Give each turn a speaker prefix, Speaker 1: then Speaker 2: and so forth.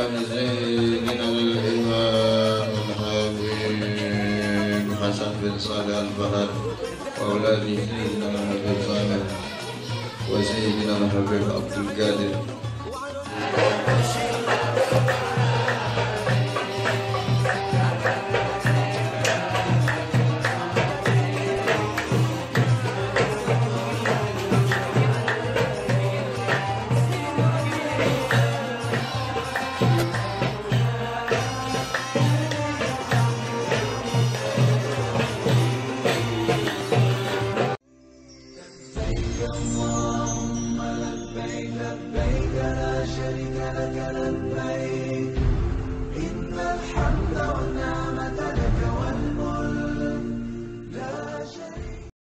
Speaker 1: سيدنا الإمام الحبيب حسن بن صالح البهر وأولاد سيدنا الحبيب صالح وسيدنا الحبيب عبد القادر.
Speaker 2: اللهم لبيك لبيك لا شريك لك لبيك